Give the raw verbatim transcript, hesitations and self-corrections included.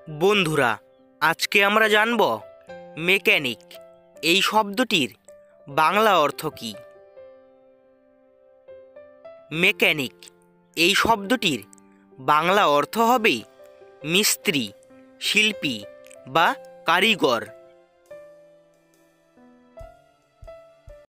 বন্ধুরা, আজকে আমরা জানব মেকানিক এই শব্দটির বাংলা অর্থ কী। মেকানিক এই শব্দটির বাংলা অর্থ হবে মিস্ত্রি, শিল্পী বা কারিগর।